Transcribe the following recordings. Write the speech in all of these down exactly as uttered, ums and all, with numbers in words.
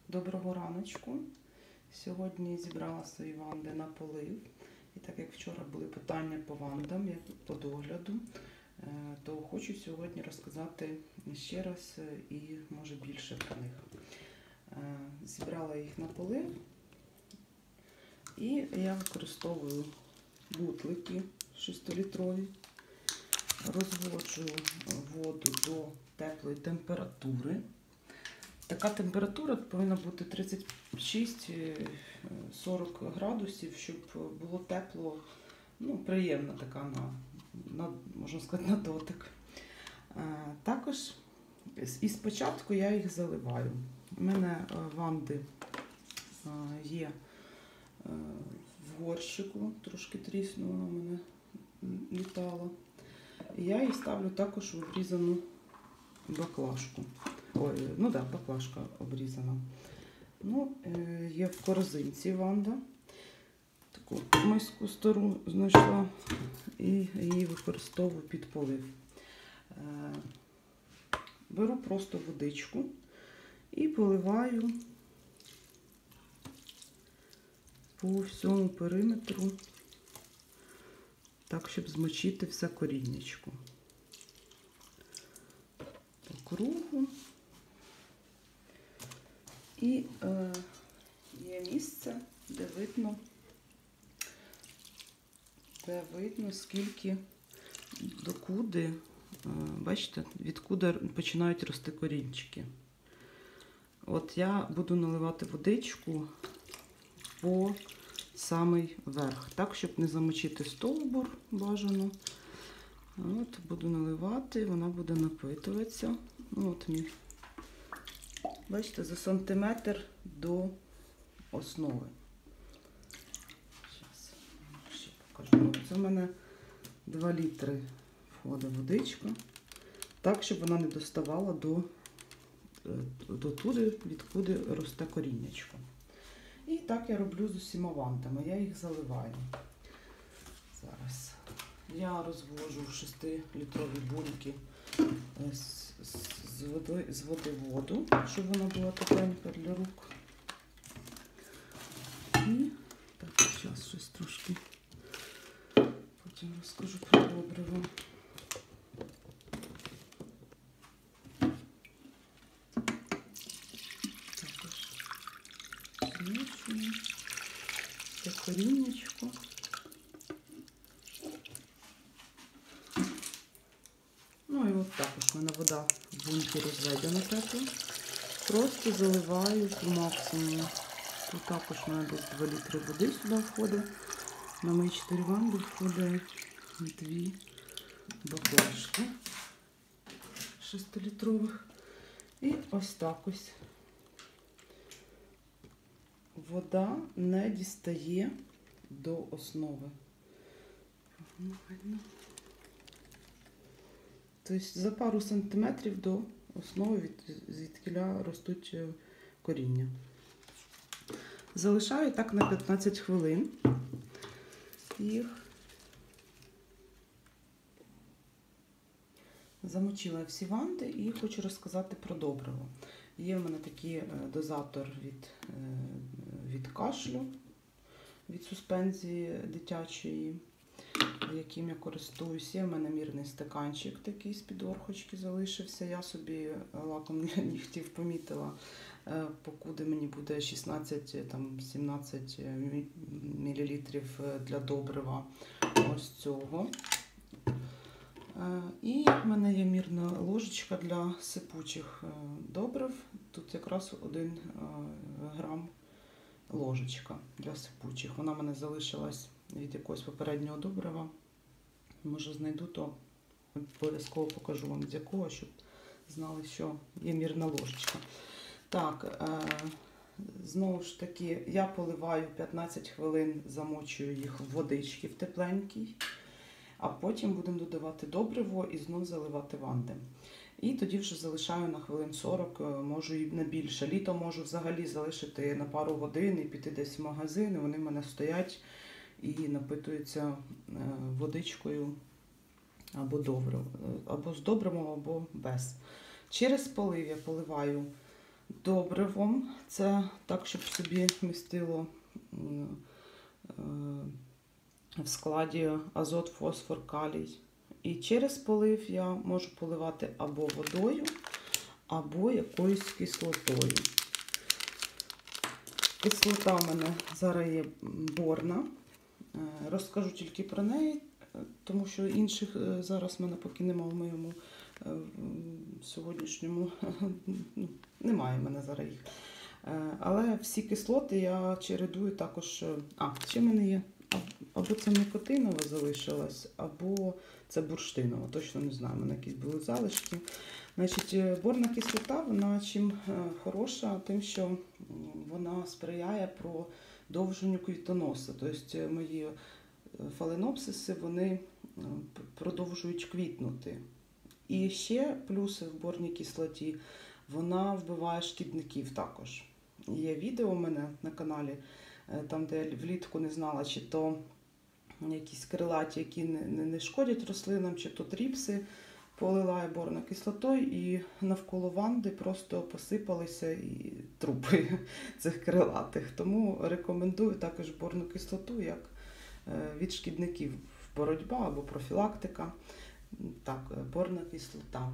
Доброго раночку. Сьогодні зібрала свої ванди на полив. І так як вчора були питання по вандам, як по догляду, то хочу сьогодні розказати ще раз і може більше про них. Зібрала їх на полив і я використовую бутлики шестилітрові, розводжу воду до теплої температури. Така температура повинна бути тридцять шість - сорок градусів, щоб було тепло, ну, приємна така, на, на, можна сказати, на дотик. Також і спочатку я їх заливаю. У мене ванди є в горщику, трошки тріснула, у мене літала. І я їх ставлю також в обрізану баклажку. Ой, ну так, да, баклажка обрізана. Ну, є в корзинці ванда. Таку миску стару знайшла і її використовую під полив. Беру просто водичку і поливаю по всьому периметру, так, щоб змочити все коріннячко. По кругу. І е, є місце, де видно, де видно, скільки, докуди, е, бачите, відкуди починають рости корінчики. От я буду наливати водичку по самий верх, так, щоб не замочити стовбур бажано. От, буду наливати, вона буде напитуватися. От мій. Бачите, за сантиметр до основи. Зараз ще покажу. Це в мене два літри входить водичка. Так, щоб вона не доставала до, до туди, відкуди росте коріннячко. І так я роблю з усіма вантами. Я їх заливаю. Зараз. Я розвожу в шестилітрові бульки з, з, води, з води воду, щоб вона була тепленька для рук. І так, зараз щось трошки, потім розкажу про добриво. Також змішую це коріннячко. Ну і от також в мене вода в бунті розведена тепло. Просто заливаю по максимуму. Тут також в мене десь два літри води сюди входить. На мої чотири ванди входить дві баклажки шестилітрових. І ось так ось. Вода не дістає до основи. Тобто за пару сантиметрів до основи, від, звідкіля ростуть коріння. Залишаю так на п'ятнадцять хвилин їх. Замочила всі ванди і хочу розказати про добриво. Є в мене такий дозатор від, від кашлю, від суспензії дитячої, яким я користуюся. Є в мене мірний стаканчик такий з-під орхочки залишився. Я собі лаком нігтів помітила, покуди мені буде шістнадцять-сімнадцять мілілітрів для добрива ось цього. І в мене є мірна ложечка для сипучих добрив. Тут якраз один грам ложечка для сипучих. Вона в мене залишилась від якогось попереднього добрива. Може знайду, то обов'язково покажу вам з якого, щоб знали, що є мірна ложечка. Так, е, знову ж таки, я поливаю п'ятнадцять хвилин, замочую їх в водички в тепленькій, а потім будемо додавати добриво і знову заливати ванди. І тоді вже залишаю на хвилин сорок, можу і на більше. Літо можу взагалі залишити на пару годин і піти десь в магазин, і вони в мене стоять і напитуються водичкою або добривом, або з добривом, або без. Через полив я поливаю добривом. Це так, щоб собі містило в складі азот, фосфор, калій. І через полив я можу поливати або водою, або якоюсь кислотою. Кислота в мене зараз є борна. Розкажу тільки про неї, тому що інших зараз в мене поки немає в моєму сьогоднішньому, немає в мене зараз їх. Але всі кислоти я чередую також, а, ще в мене є, або це нікотинова залишилась, або це бурштинова, точно не знаю, в мене якісь були залишки. Значить, борна кислота, вона чим хороша, тим, що вона сприяє продовженню квітоносу. Тобто мої фаленопсиси, вони продовжують квітнути. І ще плюси в борній кислоті, вона вбиває шкідників також. Є відео у мене на каналі, там, де я влітку не знала, чи то якісь крилаті, які не, не шкодять рослинам, чи то тріпси, полила борною кислотою, і навколо ванди просто посипалися і трупи цих крилатих. Тому рекомендую також борну кислоту як від шкідників боротьба або профілактика. Так, борна кислота.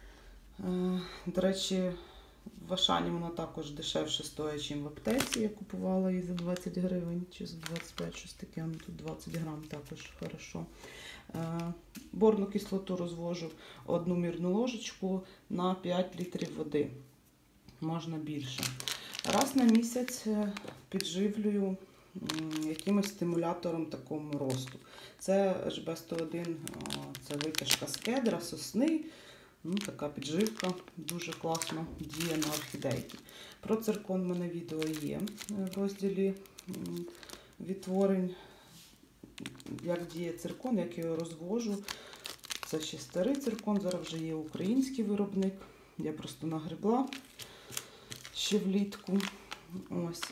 До речі, в Ашані вона також дешевше стоїть, ніж в аптеці. Я купувала її за двадцять гривень чи за двадцять п'ять, щось таке. Ну, тут двадцять грам також хорошо. Борну кислоту розвожу одну мірну ложечку на п'ять літрів води. Можна більше. Раз на місяць підживлюю якимось стимулятором такому росту. Це еш бе сто один, це витяжка з кедра, сосни. Ну, така підживка дуже класно діє на орхідейки. Про циркон в мене відео є в розділі відтворень. Як діє циркон, як я його розвожу. Це ще старий циркон, зараз вже є український виробник. Я просто нагребла ще влітку. Ось.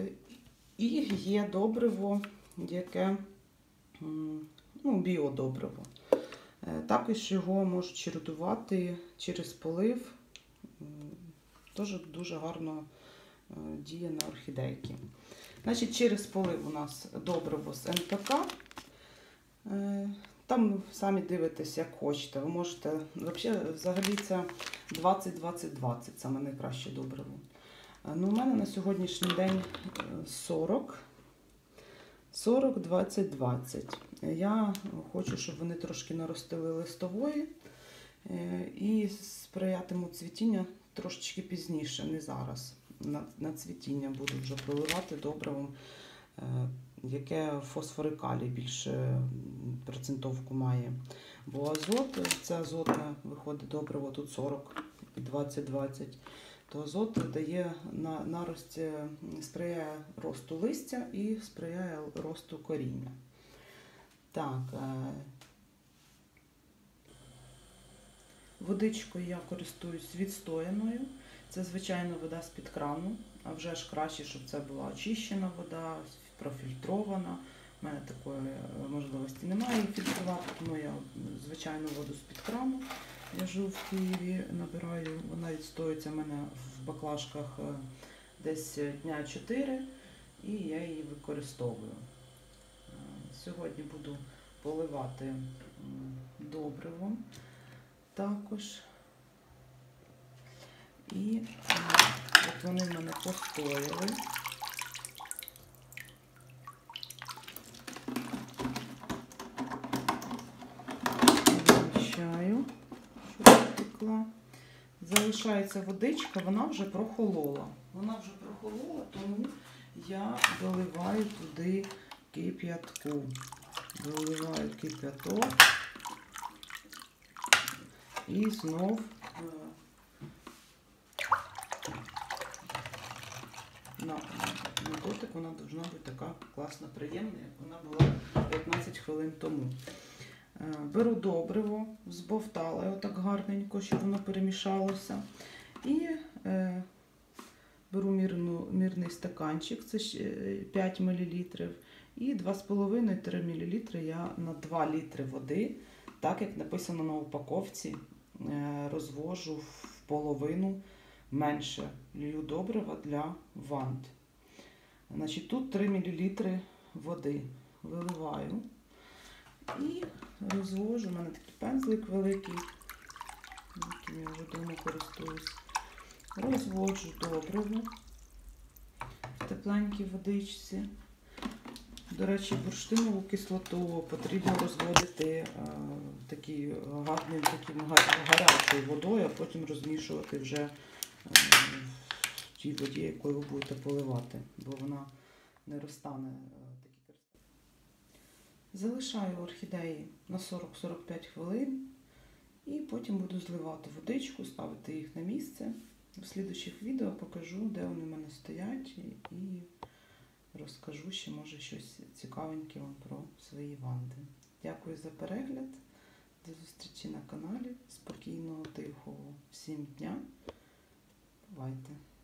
І є добриво, яке, ну, біодобриво. Також його можуть чередувати через полив. Теж дуже гарно діє на орхідейки. Значить, через полив у нас добриво з ен пе ка. Там самі дивитесь, як хочете. Ви можете, взагалі це двадцять двадцять двадцять, саме найкраще добриво. Ну, у мене на сьогоднішній день сорок, сорок, двадцять, двадцять. Я хочу, щоб вони трошки наростили листової і сприятимуть цвітіння трошечки пізніше, не зараз. На, на цвітіння буду вже проливати добривом, яке фосфор і калій більше процентовку має. Бо азот, це азотне виходить добриво, тут сорок, двадцять, двадцять. То азот дає на нарост, сприяє росту листя і сприяє росту коріння. Так, водичкою я користуюсь відстояною. Це звичайна вода з-під крану, а вже ж краще, щоб це була очищена вода, профільтрована. У мене такої можливості немає її фільтрувати, тому я звичайну воду з-під крану. Я живу в Києві, набираю, вона відстоюється в мене в баклажках десь дня чотири, і я її використовую. Сьогодні буду поливати добривом також. І от вони в мене постояли. Вимішаю, щоб втекла. Залишається водичка, вона вже прохолола. Вона вже прохолола, тому я доливаю туди кип'ятку. Доливаю кип'яток і знов на, на дотик вона повинна бути така класна, приємна, як вона була п'ятнадцять хвилин тому. Беру добриво, збовтала його так гарненько, щоб воно перемішалося. І е, беру мірну, мірний стаканчик, це п'ять мілілітрів. І два з половиною - три мілілітри я на два літри води, так як написано на упаковці, розвожу в половину менше лью добрива для вант. Значить, тут три мілілітри води виливаю і розвожу. У мене такий пензлик великий, яким я вже давно користуюсь. Розводжу добриво в тепленькій водичці. До речі, бурштинову кислоту потрібно розводити а, такі, гарним, таким гарячою водою, а потім розмішувати вже а, в тій воді, якою ви будете поливати, бо вона не розтане. Такі кристали. Залишаю орхідеї на сорок-сорок п'ять хвилин і потім буду зливати водичку, ставити їх на місце. В слідуючих відео покажу, де вони в мене стоять, і розкажу ще, може, щось цікавеньке вам про свої ванди. Дякую за перегляд. До зустрічі на каналі. Спокійного, тихого всім дня. Бувайте!